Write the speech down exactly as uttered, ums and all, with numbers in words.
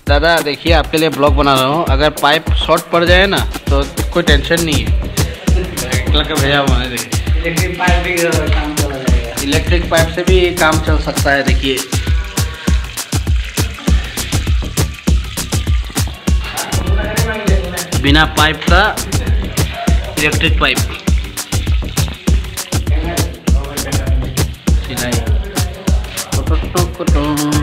दादा देखिए आपके लिए ब्लॉग बना रहा हूँ, अगर पाइप शॉर्ट पड़ जाए ना तो कोई टेंशन नहीं है। का भैया हुआ है देखिए, इलेक्ट्रिक पाइप भी काम चला जाएगा, इलेक्ट्रिक पाइप से भी काम चल सकता है। देखिए बिना पाइप का इलेक्ट्रिक पाइप सिलाई।